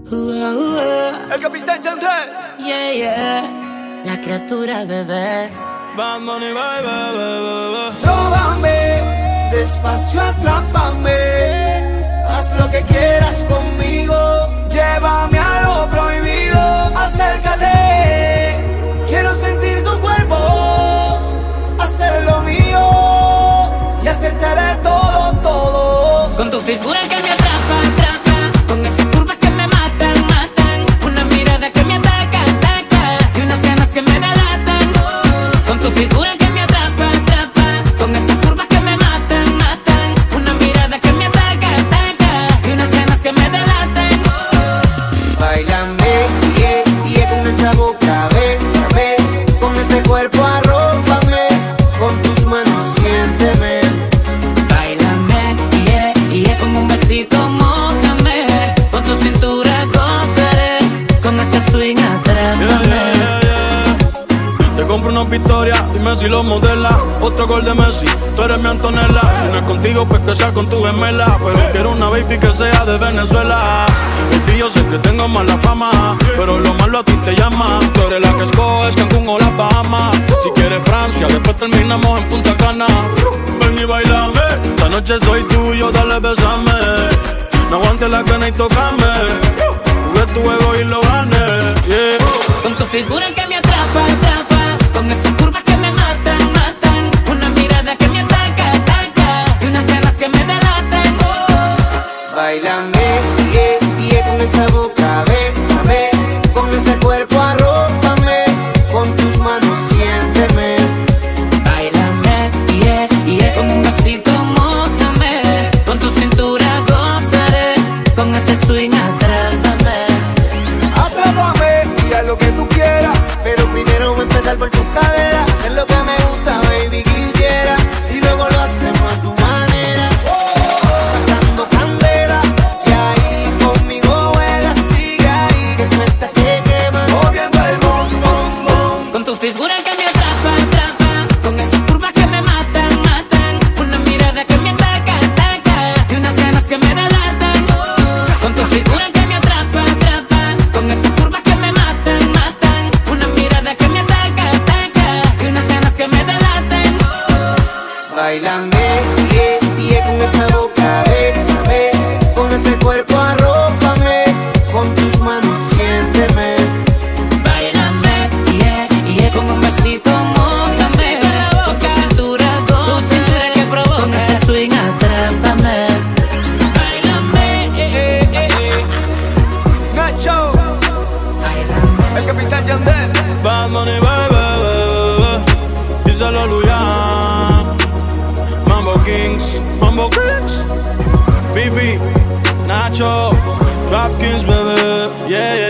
El capitán Yandel. Yeah, yeah. La criatura, bebé. Bad Bunny, baby. Róbame, despacio atrápame. Haz lo que quieras conmigo. Llévame a lo prohibido. Acércate, quiero sentir tu cuerpo. Hacer lo mío y hacerte de todo, todo. Con tu figura que me atrapa, atrapa. Con esas curvas que me matan, matan. Una mirada que me ataca, ataca. Y unas ganas que me delatan. Con tu figura que me atrapa, atrapa. Con esas curvas que me matan, matan. Una mirada que me ataca, ataca. Y unas ganas que me delatan. Báilame, yeah, con esa boca, bésame. Con ese cuerpo arrópame. Con tus manos siénteme. Báilame, yeah, con un besito mójame. Con tu cintura gozaré. Con ese swing atrápame. Te compro una victoria, dime si lo modela. Otro gol de Messi, tú eres mi Antonella. Si no es contigo, pues que sea con tu gemela. Pero quiero una baby que sea de Venezuela. Baby, yo sé que tengo mala fama, pero lo malo a ti te llama. Tú eres la que escoges Cancún o las Bahamas. Si quieres Francia, después terminamos en Punta Cana. Ven y bailame, esta noche soy tuyo, dale besame. No aguantes la gana y tocame. Jugué tu juego y lo gané, yeah. Con tu figura que me atrapa, atrapa. Con esas curvas que me matan, matan. Una mirada que me ataca, ataca. Y unas ganas que me delatan. Báilame, yeah, con esa boca, bésame. Con ese cuerpo arrópame. Con tus manos siénteme. Báilame, yeah, con un besito mójame. Con tu cintura gozaré. Con ese swing atrápame. Atrápame y haz lo que tú quieras. Pero primero voy a empezar por tus caderas. Hacer lo que me gusta, baby, quisiera. Y luego lo hacemos a tu manera. Sacando candela. Y ahí conmigo juegas. Sigue ahí que tú estás que quemas. Moviendo el bom, bom, bom. Con tu figura que me atrapa, atrapa. Con esas curvas que me matan, matan. Una mirada que me ataca, ataca. Y unas ganas que me delatan. Con tu figura que me atrapa, atrapa. Con esas curvas que me matan, matan. Una mirada que me ataca, ataca. Y unas ganas que me delatan. Báilame, yeah, con esa boca, bésame. Con ese cuerpo arrópame. Con tus manos siénteme. Báilame, yeah, con un besito mójame. Con tu cintura gozaré. Con ese swing atrápame. Báilame, Nacho, báilame. el capitán Yandel. Bad Bunny, baby. Díselo, Luyan. Mambo Kings, Bibi, Nacho, Drop Kings, baby. Yeah, yeah.